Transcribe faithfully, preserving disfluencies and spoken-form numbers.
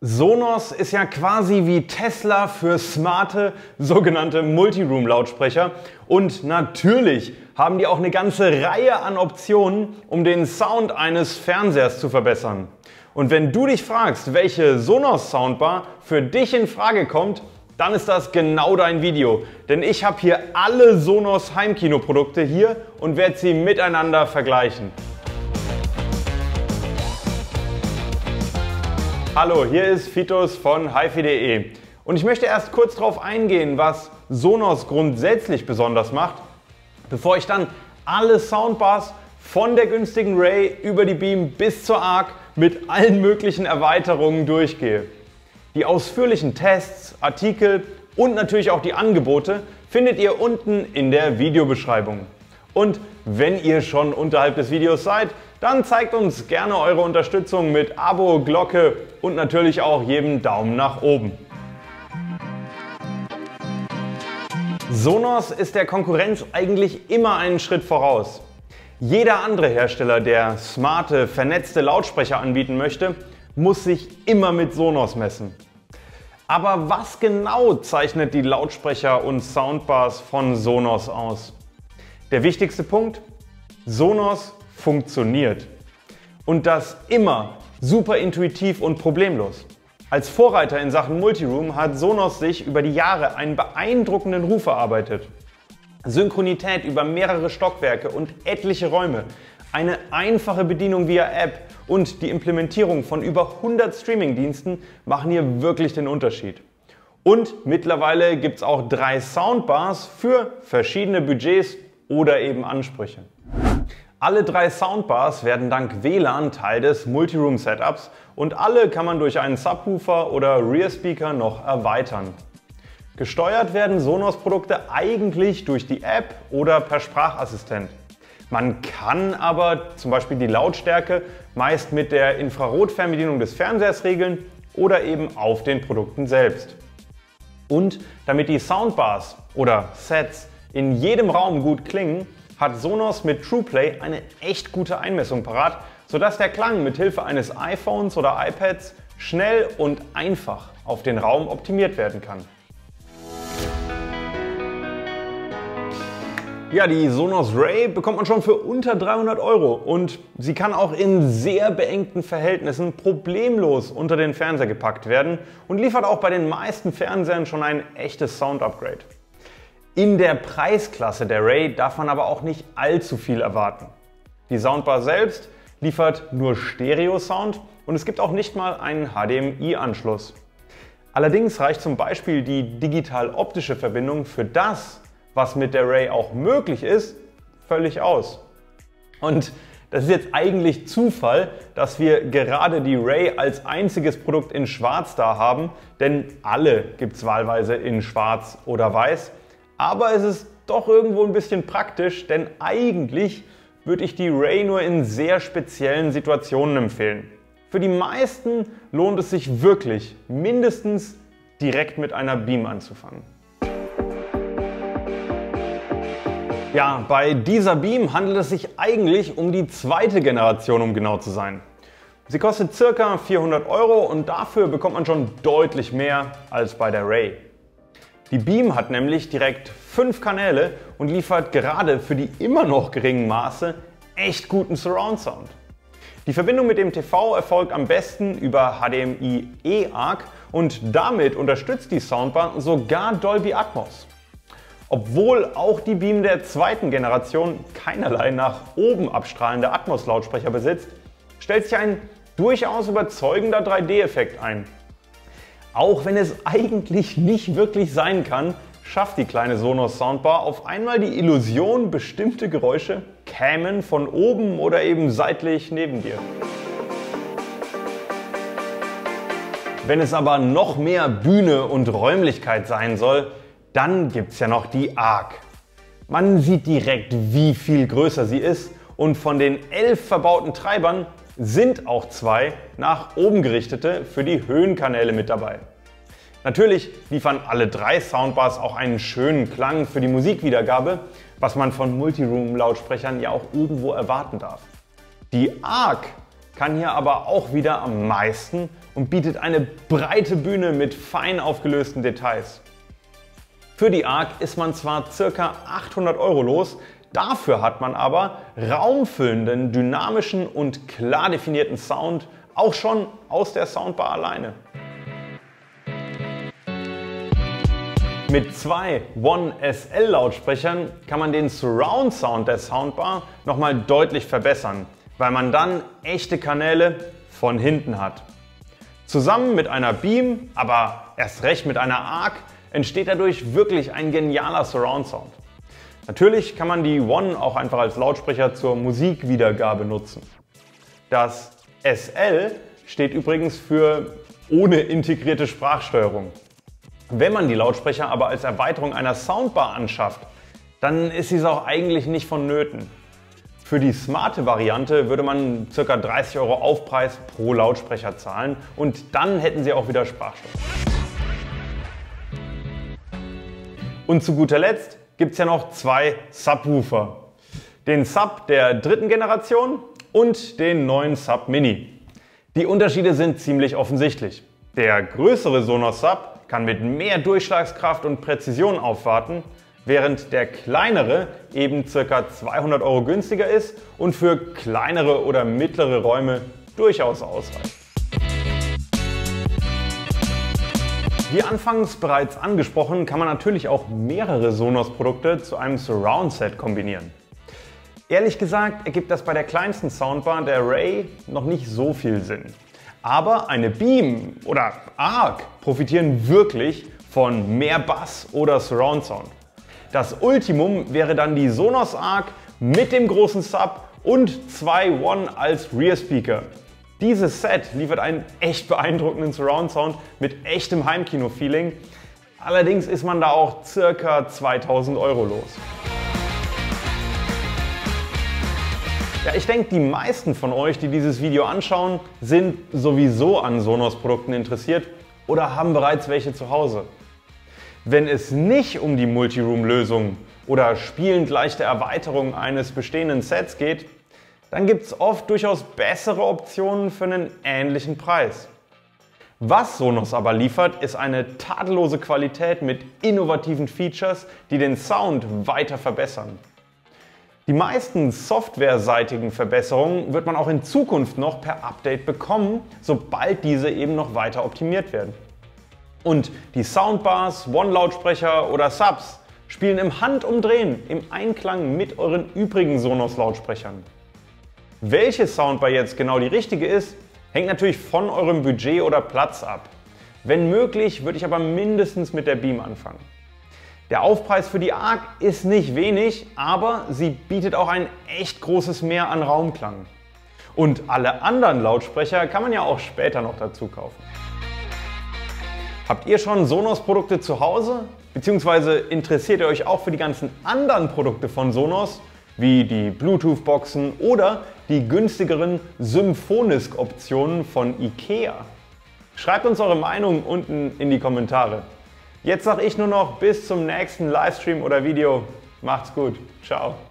Sonos ist ja quasi wie Tesla für smarte sogenannte Multiroom-Lautsprecher und natürlich haben die auch eine ganze Reihe an Optionen, um den Sound eines Fernsehers zu verbessern. Und wenn du dich fragst, welche Sonos Soundbar für dich in Frage kommt, dann ist das genau dein Video, denn ich habe hier alle Sonos Heimkino-Produkte hier und werde sie miteinander vergleichen. Hallo, hier ist Fitus von HiFi punkt de und ich möchte erst kurz darauf eingehen, was Sonos grundsätzlich besonders macht, bevor ich dann alle Soundbars von der günstigen Ray über die Beam bis zur Arc mit allen möglichen Erweiterungen durchgehe. Die ausführlichen Tests, Artikel und natürlich auch die Angebote findet ihr unten in der Videobeschreibung. Und wenn ihr schon unterhalb des Videos seid, dann zeigt uns gerne eure Unterstützung mit Abo, Glocke und natürlich auch jedem Daumen nach oben. Sonos ist der Konkurrenz eigentlich immer einen Schritt voraus. Jeder andere Hersteller, der smarte, vernetzte Lautsprecher anbieten möchte, muss sich immer mit Sonos messen. Aber was genau zeichnet die Lautsprecher und Soundbars von Sonos aus? Der wichtigste Punkt: Sonos funktioniert. Und das immer super intuitiv und problemlos. Als Vorreiter in Sachen Multiroom hat Sonos sich über die Jahre einen beeindruckenden Ruf erarbeitet. Synchronität über mehrere Stockwerke und etliche Räume, eine einfache Bedienung via App und die Implementierung von über hundert Streaming-Diensten machen hier wirklich den Unterschied. Und mittlerweile gibt es auch drei Soundbars für verschiedene Budgets oder eben Ansprüche. Alle drei Soundbars werden dank W L A N Teil des Multiroom-Setups und alle kann man durch einen Subwoofer oder Rear-Speaker noch erweitern. Gesteuert werden Sonos-Produkte eigentlich durch die App oder per Sprachassistent. Man kann aber zum Beispiel die Lautstärke meist mit der Infrarot-Fernbedienung des Fernsehers regeln oder eben auf den Produkten selbst. Und damit die Soundbars oder Sets in jedem Raum gut klingen, hat Sonos mit TruePlay eine echt gute Einmessung parat, sodass der Klang mit Hilfe eines iPhones oder iPads schnell und einfach auf den Raum optimiert werden kann. Ja, die Sonos Ray bekommt man schon für unter dreihundert Euro und sie kann auch in sehr beengten Verhältnissen problemlos unter den Fernseher gepackt werden und liefert auch bei den meisten Fernsehern schon ein echtes Sound-Upgrade. In der Preisklasse der Ray darf man aber auch nicht allzu viel erwarten. Die Soundbar selbst liefert nur Stereo-Sound und es gibt auch nicht mal einen H D M I-Anschluss. Allerdings reicht zum Beispiel die digital-optische Verbindung für das, was mit der Ray auch möglich ist, völlig aus. Und das ist jetzt eigentlich Zufall, dass wir gerade die Ray als einziges Produkt in Schwarz da haben, denn alle gibt es wahlweise in Schwarz oder Weiß. Aber es ist doch irgendwo ein bisschen praktisch, denn eigentlich würde ich die Ray nur in sehr speziellen Situationen empfehlen. Für die meisten lohnt es sich wirklich, mindestens direkt mit einer Beam anzufangen. Ja, bei dieser Beam handelt es sich eigentlich um die zweite Generation, um genau zu sein. Sie kostet ca. vierhundert Euro und dafür bekommt man schon deutlich mehr als bei der Ray. Die Beam hat nämlich direkt fünf Kanäle und liefert gerade für die immer noch geringen Maße echt guten Surround-Sound. Die Verbindung mit dem T V erfolgt am besten über H D M I E-Arc und damit unterstützt die Soundbar sogar Dolby Atmos. Obwohl auch die Beam der zweiten Generation keinerlei nach oben abstrahlende Atmos-Lautsprecher besitzt, stellt sich ein durchaus überzeugender drei D-Effekt ein. Auch wenn es eigentlich nicht wirklich sein kann, schafft die kleine Sonos Soundbar auf einmal die Illusion, bestimmte Geräusche kämen von oben oder eben seitlich neben dir. Wenn es aber noch mehr Bühne und Räumlichkeit sein soll, dann gibt es ja noch die Arc. Man sieht direkt, wie viel größer sie ist und von den elf verbauten Treibern sind auch zwei nach oben gerichtete für die Höhenkanäle mit dabei. Natürlich liefern alle drei Soundbars auch einen schönen Klang für die Musikwiedergabe, was man von Multiroom-Lautsprechern ja auch irgendwo erwarten darf. Die Arc kann hier aber auch wieder am meisten und bietet eine breite Bühne mit fein aufgelösten Details. Für die Arc ist man zwar ca. achthundert Euro los, dafür hat man aber raumfüllenden, dynamischen und klar definierten Sound, auch schon aus der Soundbar alleine. Mit zwei One S L Lautsprechern kann man den Surround Sound der Soundbar nochmal deutlich verbessern, weil man dann echte Kanäle von hinten hat. Zusammen mit einer Beam, aber erst recht mit einer Arc, entsteht dadurch wirklich ein genialer Surround Sound. Natürlich kann man die One auch einfach als Lautsprecher zur Musikwiedergabe nutzen. Das S L steht übrigens für ohne integrierte Sprachsteuerung. Wenn man die Lautsprecher aber als Erweiterung einer Soundbar anschafft, dann ist dies auch eigentlich nicht vonnöten. Für die smarte Variante würde man ca. dreißig Euro Aufpreis pro Lautsprecher zahlen und dann hätten Sie auch wieder Sprachsteuerung. Und zu guter Letzt gibt es ja noch zwei Subwoofer. Den Sub der dritten Generation und den neuen Sub Mini. Die Unterschiede sind ziemlich offensichtlich. Der größere Sonos Sub kann mit mehr Durchschlagskraft und Präzision aufwarten, während der kleinere eben ca. zweihundert Euro günstiger ist und für kleinere oder mittlere Räume durchaus ausreicht. Wie anfangs bereits angesprochen, kann man natürlich auch mehrere Sonos-Produkte zu einem Surround-Set kombinieren. Ehrlich gesagt ergibt das bei der kleinsten Soundbar, der Ray, noch nicht so viel Sinn. Aber eine Beam oder Arc profitieren wirklich von mehr Bass oder Surround Sound. Das Ultimum wäre dann die Sonos Arc mit dem großen Sub und zwei One als Rear Speaker. Dieses Set liefert einen echt beeindruckenden Surround Sound mit echtem Heimkino-Feeling. Allerdings ist man da auch ca. zweitausend Euro los. Ja, ich denke, die meisten von euch, die dieses Video anschauen, sind sowieso an Sonos-Produkten interessiert oder haben bereits welche zu Hause. Wenn es nicht um die Multiroom-Lösung oder spielend leichte Erweiterung eines bestehenden Sets geht, dann gibt es oft durchaus bessere Optionen für einen ähnlichen Preis. Was Sonos aber liefert, ist eine tadellose Qualität mit innovativen Features, die den Sound weiter verbessern. Die meisten softwareseitigen Verbesserungen wird man auch in Zukunft noch per Update bekommen, sobald diese eben noch weiter optimiert werden. Und die Soundbars, One-Lautsprecher oder Subs spielen im Handumdrehen im Einklang mit euren übrigen Sonos-Lautsprechern. Welche Soundbar jetzt genau die richtige ist, hängt natürlich von eurem Budget oder Platz ab. Wenn möglich, würde ich aber mindestens mit der Beam anfangen. Der Aufpreis für die Arc ist nicht wenig, aber sie bietet auch ein echt großes Mehr an Raumklang. Und alle anderen Lautsprecher kann man ja auch später noch dazu kaufen. Habt ihr schon Sonos-Produkte zu Hause? Beziehungsweise interessiert ihr euch auch für die ganzen anderen Produkte von Sonos, wie die Bluetooth-Boxen oder die günstigeren Symphonisk-Optionen von IKEA? Schreibt uns eure Meinung unten in die Kommentare. Jetzt sage ich nur noch bis zum nächsten Livestream oder Video. Macht's gut. Ciao.